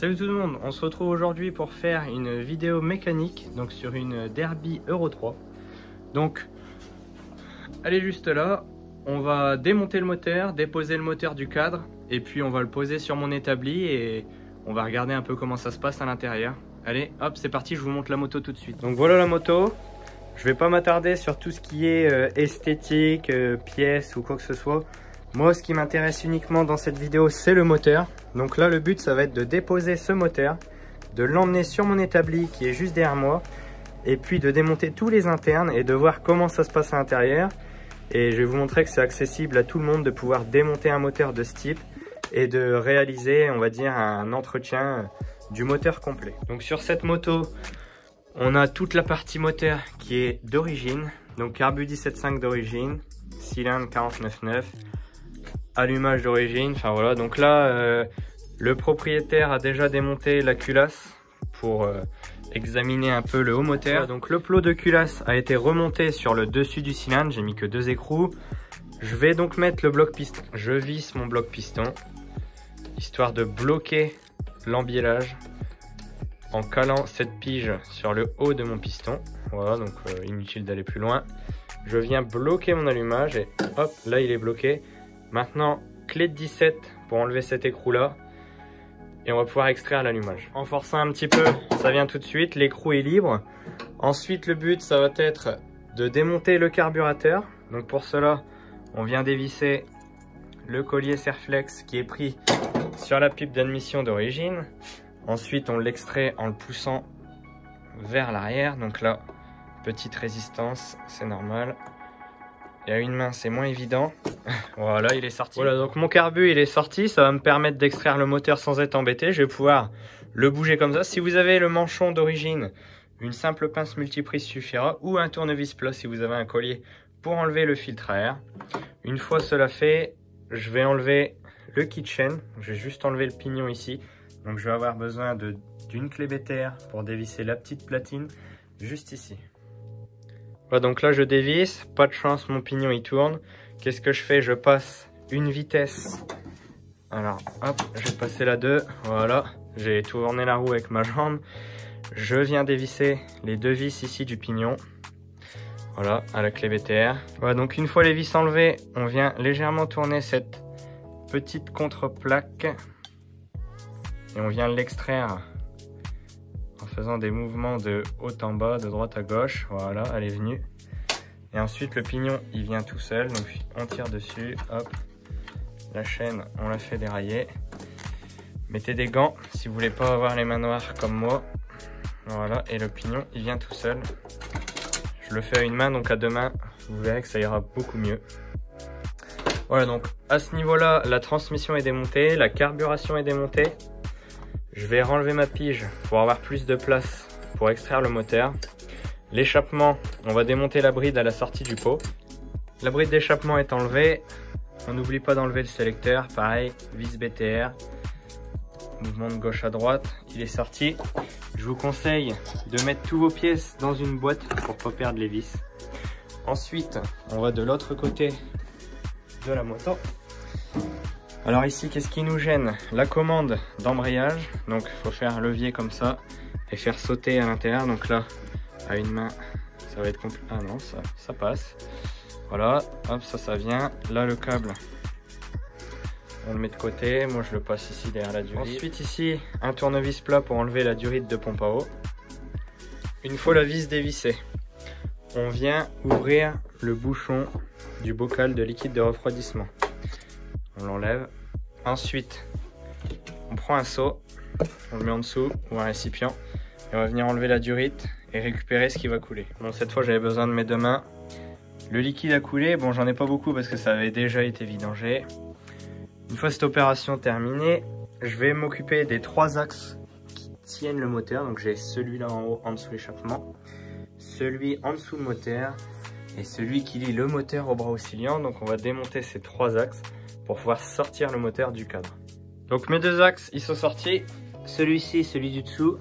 Salut tout le monde, on se retrouve aujourd'hui pour faire une vidéo mécanique donc sur une Derby Euro 3. Donc elle est juste là, on va démonter le moteur, déposer le moteur du cadre et puis on va le poser sur mon établi et on va regarder un peu comment ça se passe à l'intérieur. Allez hop, c'est parti, je vous montre la moto tout de suite. Donc voilà la moto, je vais pas m'attarder sur tout ce qui est esthétique, pièces ou quoi que ce soit. Moi, ce qui m'intéresse uniquement dans cette vidéo, c'est le moteur. Donc là, le but, ça va être de déposer ce moteur, de l'emmener sur mon établi qui est juste derrière moi, et puis de démonter tous les internes et de voir comment ça se passe à l'intérieur. Et je vais vous montrer que c'est accessible à tout le monde de pouvoir démonter un moteur de ce type et de réaliser, on va dire, un entretien du moteur complet. Donc sur cette moto, on a toute la partie moteur qui est d'origine. Donc carbu 17.5 d'origine, cylindre 49.9. Allumage d'origine, enfin voilà, donc là le propriétaire a déjà démonté la culasse pour examiner un peu le haut moteur. Voilà, donc le plot de culasse a été remonté sur le dessus du cylindre, j'ai mis que 2 écrous. Je vais donc mettre le bloc piston, je visse mon bloc piston histoire de bloquer l'embiellage en calant cette pige sur le haut de mon piston. Voilà, donc inutile d'aller plus loin. Je viens bloquer mon allumage et hop, là il est bloqué. Maintenant, clé de 17 pour enlever cet écrou là et on va pouvoir extraire l'allumage. En forçant un petit peu, ça vient tout de suite, l'écrou est libre. Ensuite, le but, ça va être de démonter le carburateur. Donc pour cela, on vient dévisser le collier Serflex qui est pris sur la pipe d'admission d'origine. Ensuite, on l'extrait en le poussant vers l'arrière. Donc là, petite résistance, c'est normal. Et à une main, c'est moins évident. Voilà, il est sorti. Voilà, donc mon carbu, il est sorti. Ça va me permettre d'extraire le moteur sans être embêté. Je vais pouvoir le bouger comme ça. Si vous avez le manchon d'origine, une simple pince multiprise suffira. Ou un tournevis plat si vous avez un collier pour enlever le filtre à air. Une fois cela fait, je vais enlever le kit chain. Je vais juste enlever le pignon ici. Donc je vais avoir besoin d'une clé BTR pour dévisser la petite platine juste ici. Voilà, donc là je dévisse, pas de chance, mon pignon il tourne. Qu'est-ce que je fais? Je passe une vitesse. Alors hop, je vais passer la 2, voilà. J'ai tourné la roue avec ma jambe. Je viens dévisser les 2 vis ici du pignon. Voilà, à la clé BTR. Voilà, donc une fois les vis enlevées, on vient légèrement tourner cette petite contre-plaque. Et on vient l'extraire en faisant des mouvements de haut en bas, de droite à gauche. Voilà, elle est venue. Et ensuite le pignon il vient tout seul, donc on tire dessus, hop. La chaîne on la fait dérailler. Mettez des gants si vous voulez pas avoir les mains noires comme moi. Voilà, et le pignon il vient tout seul. Je le fais à une main, donc à 2 mains, vous verrez que ça ira beaucoup mieux. Voilà, donc à ce niveau là, la transmission est démontée, la carburation est démontée. Je vais renlever ma pige pour avoir plus de place pour extraire le moteur. L'échappement, on va démonter la bride à la sortie du pot. La bride d'échappement est enlevée. On n'oublie pas d'enlever le sélecteur. Pareil, vis BTR. Mouvement de gauche à droite. Il est sorti. Je vous conseille de mettre tous vos pièces dans une boîte pour ne pas perdre les vis. Ensuite, on va de l'autre côté de la moto. Alors ici, qu'est-ce qui nous gêne? La commande d'embrayage. Donc il faut faire un levier comme ça et faire sauter à l'intérieur. Donc là, à une main, ça va être compliqué. Ah non, ça passe. Voilà, hop, ça vient. Là, le câble, on le met de côté. Moi, je le passe ici derrière la durite. Ensuite ici, un tournevis plat pour enlever la durite de pompe à eau. Une fois la vis dévissée, on vient ouvrir le bouchon du bocal de liquide de refroidissement. On l'enlève. Ensuite, on prend un seau, on le met en dessous ou un récipient et on va venir enlever la durite et récupérer ce qui va couler. Bon, cette fois, j'avais besoin de mes 2 mains. Le liquide a coulé. Bon, j'en ai pas beaucoup parce que ça avait déjà été vidangé. Une fois cette opération terminée, je vais m'occuper des 3 axes qui tiennent le moteur. Donc, j'ai celui-là en haut, en dessous l'échappement, celui en dessous le moteur et celui qui lie le moteur au bras oscillant. Donc, on va démonter ces 3 axes pour pouvoir sortir le moteur du cadre. Donc mes 2 axes ils sont sortis, celui-ci et celui du dessous.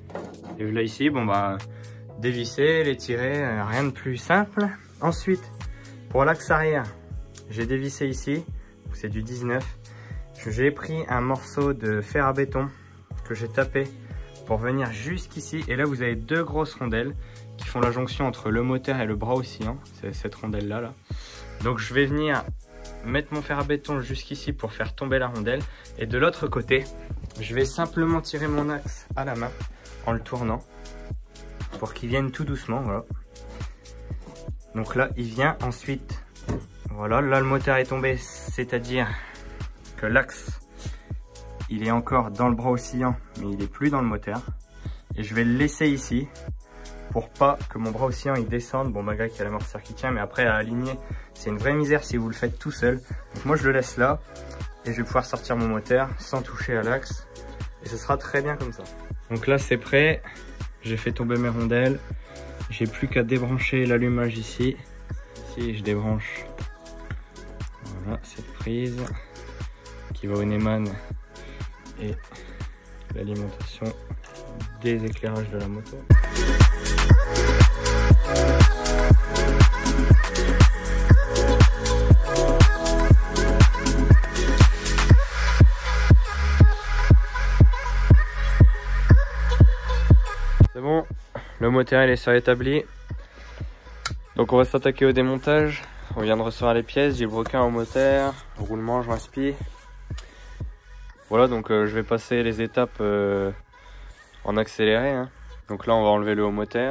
Et là ici, bon bah dévisser, les tirer, rien de plus simple. Ensuite, pour l'axe arrière, j'ai dévissé ici, c'est du 19. J'ai pris un morceau de fer à béton que j'ai tapé pour venir jusqu'ici. Et là, vous avez deux grosses rondelles qui font la jonction entre le moteur et le bras oscillant. C'est cette rondelle-là. Là. Donc, je vais venir mettre mon fer à béton jusqu'ici pour faire tomber la rondelle. Et de l'autre côté, je vais simplement tirer mon axe à la main en le tournant pour qu'il vienne tout doucement. Voilà. Donc là, il vient ensuite. Voilà, là le moteur est tombé, c'est-à-dire que l'axe, il est encore dans le bras oscillant, mais il n'est plus dans le moteur. Et je vais le laisser ici pour pas que mon bras oscillant il descende. Bon, malgré qu'il y a l'amortisseur qui tient, mais après à aligner, c'est une vraie misère si vous le faites tout seul. Donc moi, je le laisse là et je vais pouvoir sortir mon moteur sans toucher à l'axe. Et ce sera très bien comme ça. Donc là, c'est prêt. J'ai fait tomber mes rondelles. J'ai plus qu'à débrancher l'allumage ici. Ici, je débranche. Voilà, cette prise qui va au Neumann et l'alimentation des éclairages de la moto. C'est bon, le moteur il est sur établi. Donc on va s'attaquer au démontage. On vient de recevoir les pièces, j'ai le broquin au moteur, roulement, joint spi. Voilà, donc je vais passer les étapes en accéléré. Hein. Donc là on va enlever le haut moteur.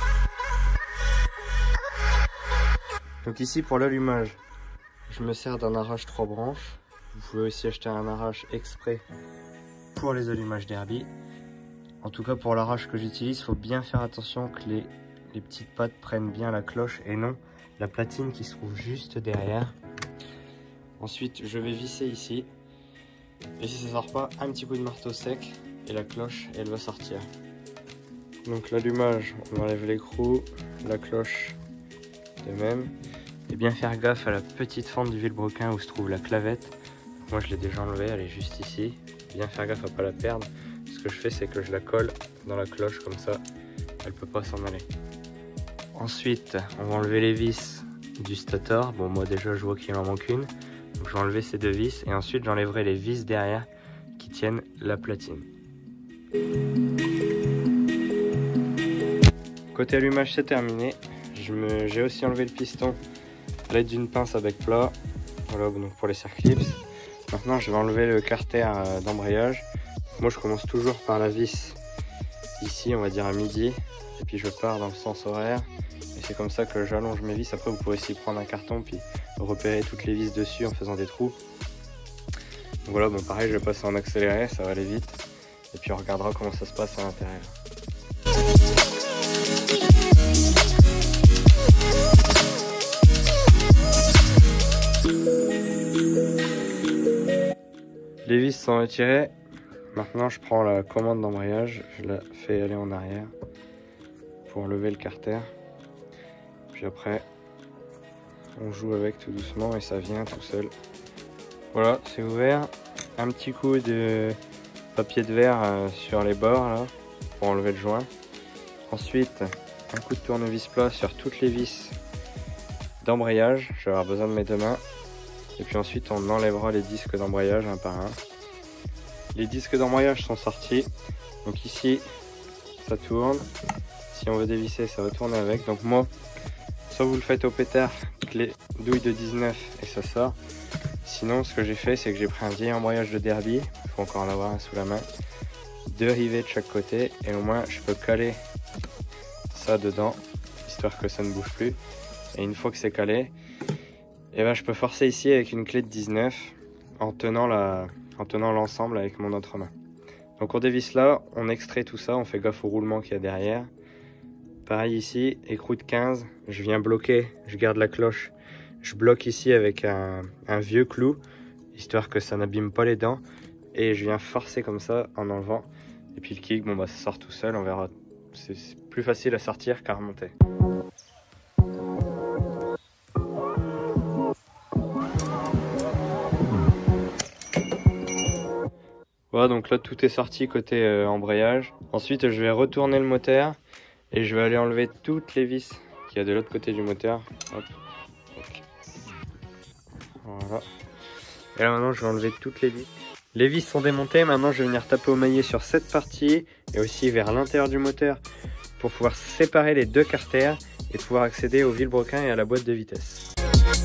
Donc ici pour l'allumage, je me sers d'un arrache 3 branches. Vous pouvez aussi acheter un arrache exprès pour les allumages derby. En tout cas pour l'arrache que j'utilise, il faut bien faire attention que les petites pattes prennent bien la cloche et non la platine qui se trouve juste derrière. Ensuite je vais visser ici. Et si ça sort pas, un petit coup de marteau sec et la cloche elle va sortir. Donc l'allumage, on enlève l'écrou, la cloche de même. Et bien faire gaffe à la petite fente du vilebrequin où se trouve la clavette. Moi je l'ai déjà enlevée, elle est juste ici. Bien faire gaffe à pas la perdre. Ce que je fais c'est que je la colle dans la cloche comme ça, elle peut pas s'en aller. Ensuite on va enlever les vis du stator. Bon moi déjà je vois qu'il en manque une. Donc je vais enlever ces deux vis et ensuite j'enlèverai les vis derrière qui tiennent la platine. Côté allumage c'est terminé. J'ai aussi enlevé le piston à l'aide d'une pince à bec plat. Voilà, donc pour les circlips. Maintenant je vais enlever le carter d'embrayage. Moi je commence toujours par la vis ici, on va dire à midi. Et puis je pars dans le sens horaire. Et c'est comme ça que j'allonge mes vis. Après vous pouvez aussi prendre un carton puis repérer toutes les vis dessus en faisant des trous. Donc voilà, bon pareil je vais passer en accéléré, ça va aller vite. Et puis on regardera comment ça se passe à l'intérieur. Les vis sont retirées. Maintenant je prends la commande d'embrayage, je la fais aller en arrière pour lever le carter. Puis après on joue avec tout doucement et ça vient tout seul. Voilà, c'est ouvert. Un petit coup de papier de verre sur les bords là, pour enlever le joint. Ensuite un coup de tournevis plat sur toutes les vis d'embrayage. Je vais avoir besoin de mes deux mains. Et puis ensuite on enlèvera les disques d'embrayage un par un. Les disques d'embrayage sont sortis. Donc ici ça tourne. Si on veut dévisser ça va tourner avec. Donc moi, soit vous le faites au pétard, clé douille de 19 et ça sort. Sinon ce que j'ai fait c'est que j'ai pris un vieil embrayage de derby. Il faut encore en avoir un sous la main. 2 rivets de chaque côté et au moins je peux caler ça dedans. Histoire que ça ne bouge plus. Et une fois que c'est calé, et ben je peux forcer ici avec une clé de 19 en tenant l'ensemble avec mon autre main. Donc on dévisse là, on extrait tout ça, on fait gaffe au roulement qu'il y a derrière. Pareil ici, écrou de 15, je viens bloquer, je garde la cloche, je bloque ici avec un vieux clou, histoire que ça n'abîme pas les dents. Et je viens forcer comme ça en enlevant. Et puis le kick, bon bah ça sort tout seul, on verra. C'est plus facile à sortir qu'à remonter. Voilà, donc là tout est sorti côté embrayage. Ensuite je vais retourner le moteur et je vais aller enlever toutes les vis qu'il y a de l'autre côté du moteur. Hop. Okay. Voilà. Et là maintenant je vais enlever toutes les vis. Les vis sont démontées, maintenant je vais venir taper au maillet sur cette partie et aussi vers l'intérieur du moteur pour pouvoir séparer les deux carters et pouvoir accéder au vilebrequin et à la boîte de vitesse.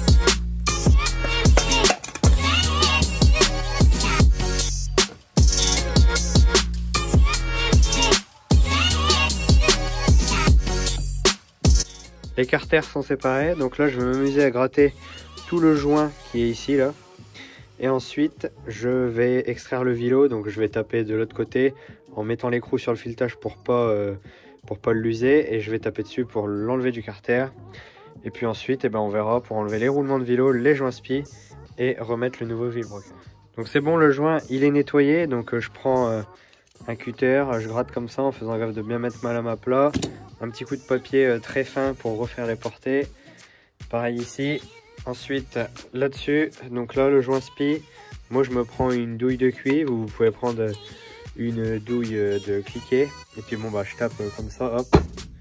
Les carters sont séparés, donc là je vais m'amuser à gratter tout le joint qui est ici là. Et ensuite je vais extraire le vilo, donc je vais taper de l'autre côté en mettant l'écrou sur le filetage pour pas l'user, et je vais taper dessus pour l'enlever du carter. Et puis ensuite on verra pour enlever les roulements de vilo, les joints spi et remettre le nouveau vilebrequin. Donc c'est bon, le joint il est nettoyé, donc je prends un cutter, je gratte comme ça en faisant gaffe de bien mettre ma lame à plat. Un petit coup de papier très fin pour refaire les portées. Pareil ici. Ensuite là-dessus, donc là le joint spi, moi je me prends une douille de cuivre, ou vous pouvez prendre une douille de cliquet. Et puis bon je tape comme ça, hop.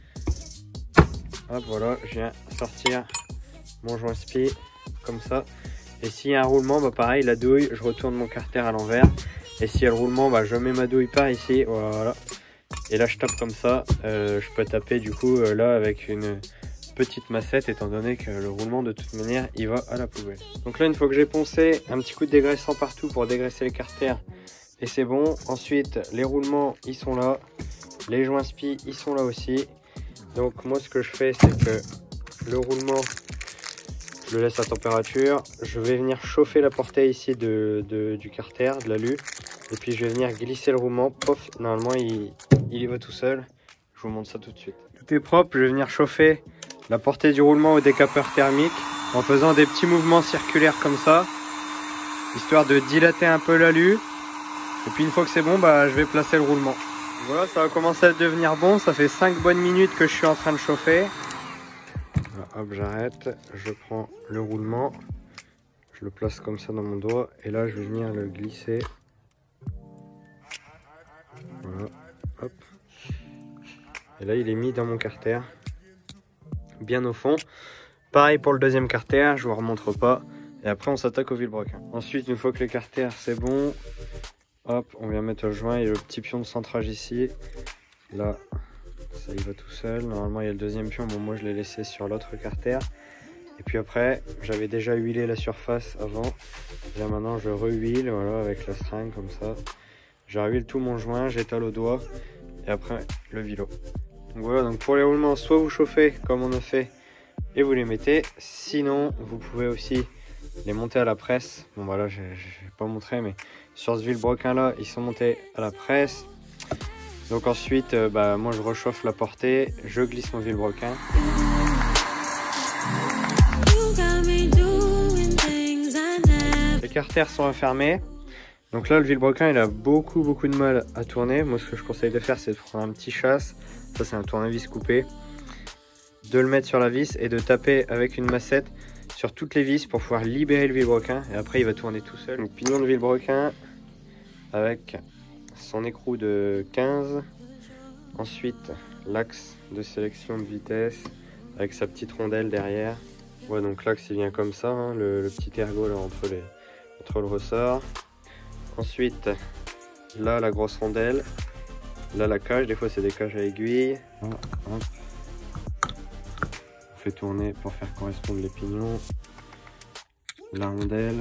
Hop, voilà, je viens sortir mon joint spi comme ça. Et s'il y a un roulement, pareil, la douille, je retourne mon carter à l'envers. Et s'il y a le roulement, je mets ma douille par ici, voilà. Et là je tape comme ça, je peux taper du coup là avec une petite massette, étant donné que le roulement de toute manière il va à la poubelle. Donc là une fois que j'ai poncé, un petit coup de dégraissant partout pour dégraisser les carters et c'est bon. Ensuite les roulements ils sont là, les joints spi ils sont là aussi. Donc moi ce que je fais, c'est que le roulement je le laisse à température, je vais venir chauffer la portée ici du carter, de l'alu. Et puis je vais venir glisser le roulement, pof, normalement il y va tout seul. Je vous montre ça tout de suite. Tout est propre, je vais venir chauffer la portée du roulement au décapeur thermique en faisant des petits mouvements circulaires comme ça, histoire de dilater un peu l'alu. Et puis une fois que c'est bon, je vais placer le roulement. Voilà, ça va commencer à devenir bon, ça fait 5 bonnes minutes que je suis en train de chauffer. Voilà, hop, j'arrête, je prends le roulement, je le place comme ça dans mon doigt et là je vais venir le glisser. Voilà, hop. Et là il est mis dans mon carter, bien au fond. Pareil pour le deuxième carter, je vous remontre pas. Et après on s'attaque au vilebrequin. Ensuite, une fois que les carters c'est bon, hop, on vient mettre le joint. Il y a le petit pion de centrage ici. Là, ça y va tout seul. Normalement il y a le deuxième pion, bon moi je l'ai laissé sur l'autre carter. Et puis après, j'avais déjà huilé la surface avant. Et là maintenant je re-huile, voilà, avec la seringue comme ça. Je rehuile tout mon joint, j'étale au doigt et après le vilo. Donc voilà, donc pour les roulements, soit vous chauffez comme on a fait et vous les mettez, sinon vous pouvez aussi les monter à la presse. Bon voilà, je vais pas montrer, mais sur ce vilebrequin là, ils sont montés à la presse. Donc ensuite, moi je réchauffe la portée, je glisse mon vilebrequin. Les carters sont refermés. Donc là le vilebrequin il a beaucoup de mal à tourner. Moi ce que je conseille de faire, c'est de prendre un petit chasse, ça c'est un tournevis coupé, de le mettre sur la vis et de taper avec une massette sur toutes les vis pour pouvoir libérer le vilebrequin, et après il va tourner tout seul. Donc pignon de vilebrequin avec son écrou de 15, ensuite l'axe de sélection de vitesse avec sa petite rondelle derrière. Ouais, donc l'axe il vient comme ça, hein, le petit ergot là entre le ressort. Ensuite, là la grosse rondelle, là la cage, des fois c'est des cages à aiguille. On fait tourner pour faire correspondre les pignons. La rondelle.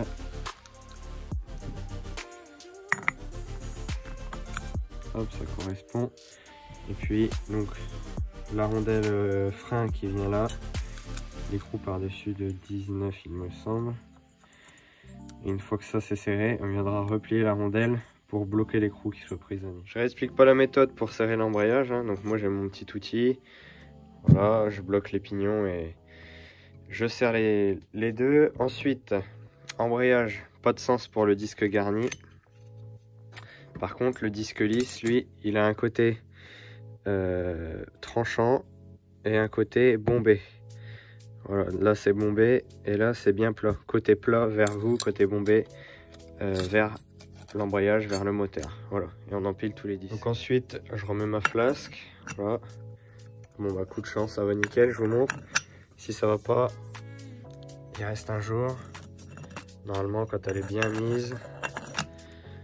Hop, ça correspond. Et puis donc la rondelle frein qui vient là. L'écrou par-dessus de 19 il me semble. Et une fois que ça c'est serré, on viendra replier la rondelle pour bloquer l'écrou qui soit prisonnier. Je réexplique pas la méthode pour serrer l'embrayage, hein. Donc moi j'ai mon petit outil. Voilà, je bloque les pignons et je serre les deux. Ensuite, embrayage, pas de sens pour le disque garni. Par contre, le disque lisse, lui, il a un côté tranchant et un côté bombé. Voilà, là c'est bombé et là c'est bien plat. Côté plat vers vous, côté bombé vers l'embrayage, vers le moteur. Voilà, et on empile tous les disques. Donc ensuite, je remets ma flasque. Voilà. Bon coup de chance, ça va nickel, je vous montre. Si ça va pas, il reste un jour. Normalement, quand elle est bien mise,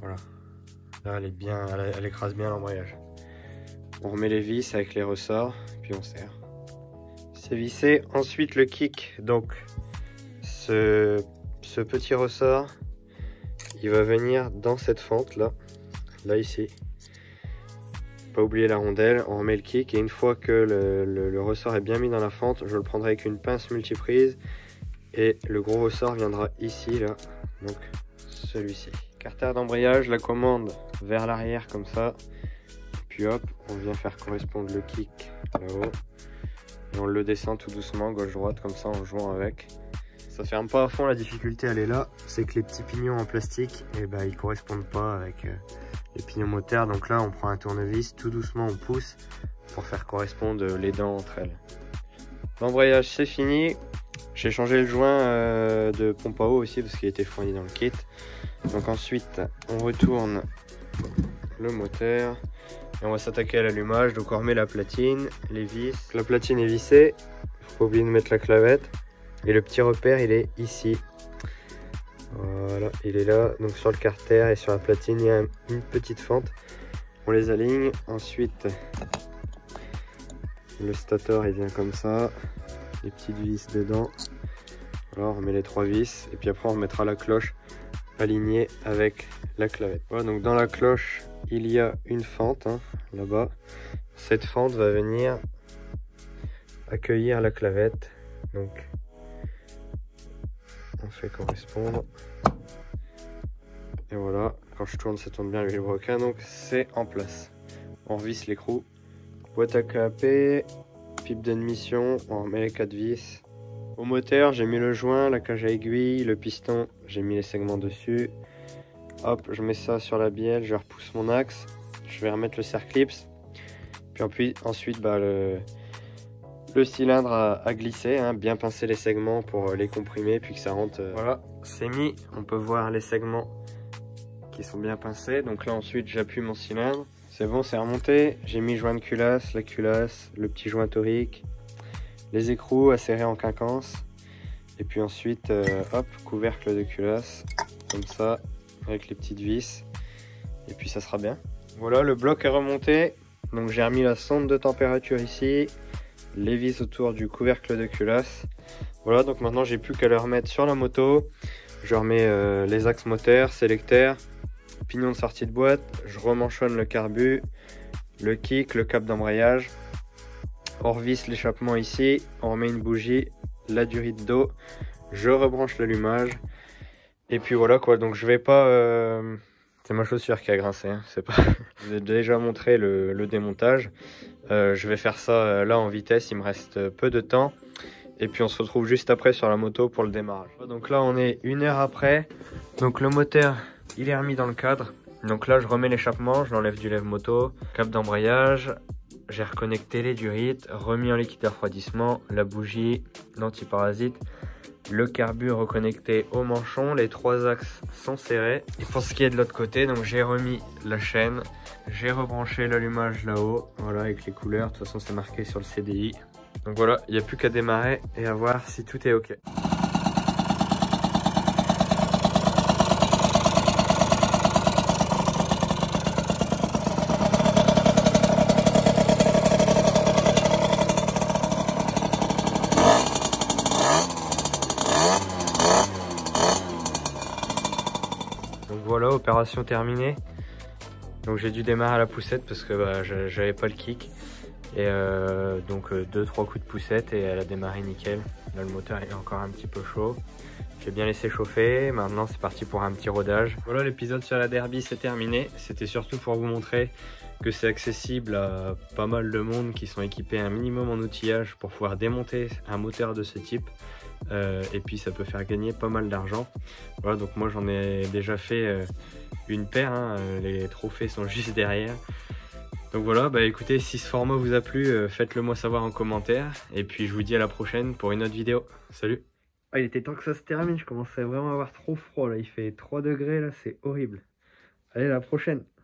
Voilà. Là, elle est bien, elle écrase bien l'embrayage. On remet les vis avec les ressorts, puis on serre. C'est vissé. Ensuite, le kick. Donc, ce petit ressort, il va venir dans cette fente là, ici. Pas oublier la rondelle. On remet le kick et une fois que le ressort est bien mis dans la fente, je le prendrai avec une pince multiprise et le gros ressort viendra ici là. Donc, celui-ci. Carter d'embrayage, la commande vers l'arrière comme ça. Puis hop, on vient faire correspondre le kick là-haut. Et on le descend tout doucement, gauche-droite, comme ça en jouant avec. Ça ferme pas à fond, la difficulté elle est là. C'est que les petits pignons en plastique, eh ben, ils correspondent pas avec les pignons moteurs. Donc là, on prend un tournevis, tout doucement on pousse pour faire correspondre les dents entre elles. L'embrayage c'est fini. J'ai changé le joint de pompe à eau aussi parce qu'il était fourni dans le kit. Donc ensuite, on retourne le moteur et on va s'attaquer à l'allumage. Donc on remet la platine, les vis. La platine est vissée, faut pas oublier de mettre la clavette. Et le petit repère, il est ici. Voilà, il est là. Donc sur le carter et sur la platine, il y a une petite fente. On les aligne. Ensuite, le stator, il vient comme ça. Les petites vis dedans. Alors on remet les 3 vis et puis après on remettra la cloche alignée avec la clavette. Voilà, donc dans la cloche il y a une fente là-bas. Cette fente va venir accueillir la clavette. Donc on fait correspondre. Et voilà, quand je tourne ça tourne bien le vilebrequin, donc c'est en place. On revisse l'écrou. Boîte à clapper, pipe d'admission, on remet les 4 vis. Au moteur, j'ai mis le joint, la cage à aiguille, le piston, j'ai mis les segments dessus. Hop, je mets ça sur la bielle, je repousse mon axe. Je vais remettre le serre-clips. Puis ensuite, bah, le cylindre à glisser, bien pincer les segments pour les comprimer, puis que ça rentre. Voilà, c'est mis. On peut voir les segments qui sont bien pincés. Donc là, ensuite, j'appuie mon cylindre. C'est bon, c'est remonté. J'ai mis joint de culasse, la culasse, le petit joint torique. Les écrous à serrer en quinconce et puis ensuite hop, couvercle de culasse comme ça avec les petites vis et puis ça sera bien. Voilà, le bloc est remonté, donc j'ai remis la sonde de température ici, les vis autour du couvercle de culasse. Voilà, donc maintenant j'ai plus qu'à le remettre sur la moto. Je remets les axes moteurs, sélecteurs, pignon de sortie de boîte, je remanchonne le carbu, le kick, le cap d'embrayage. On revisse l'échappement ici, on remet une bougie, la durite d'eau, je rebranche l'allumage et puis voilà quoi. Donc je vais pas, c'est ma chaussure qui a grincé, c'est pas. Je vous ai déjà montré le démontage. Je vais faire ça là en vitesse, il me reste peu de temps et puis on se retrouve juste après sur la moto pour le démarrage. Donc là on est 1 heure après, donc le moteur il est remis dans le cadre. Donc là je remets l'échappement, je l'enlève du lève-moto, cap d'embrayage. J'ai reconnecté les durites, remis en liquide de refroidissement, la bougie, l'antiparasite, le carbu reconnecté au manchon, les 3 axes sont serrés. Et pour ce qui est de l'autre côté, donc j'ai remis la chaîne, j'ai rebranché l'allumage là-haut, voilà avec les couleurs, de toute façon c'est marqué sur le CDI. Donc voilà, il n'y a plus qu'à démarrer et à voir si tout est ok. Voilà, opération terminée. Donc j'ai dû démarrer à la poussette parce que bah, j'avais pas le kick. Et donc 2-3 coups de poussette et elle a démarré nickel. Là le moteur est encore un petit peu chaud. J'ai bien laissé chauffer. Maintenant c'est parti pour un petit rodage. Voilà, l'épisode sur la Derby c'est terminé. C'était surtout pour vous montrer que c'est accessible à pas mal de monde qui sont équipés un minimum en outillage pour pouvoir démonter un moteur de ce type. Et puis ça peut faire gagner pas mal d'argent. Voilà, donc moi j'en ai déjà fait une paire, les trophées sont juste derrière. Donc voilà, bah écoutez, si ce format vous a plu, faites-le moi savoir en commentaire. Et puis je vous dis à la prochaine pour une autre vidéo. Salut! Ah, il était temps que ça se termine, je commençais vraiment à avoir trop froid là, il fait 3 degrés là, c'est horrible. Allez, à la prochaine!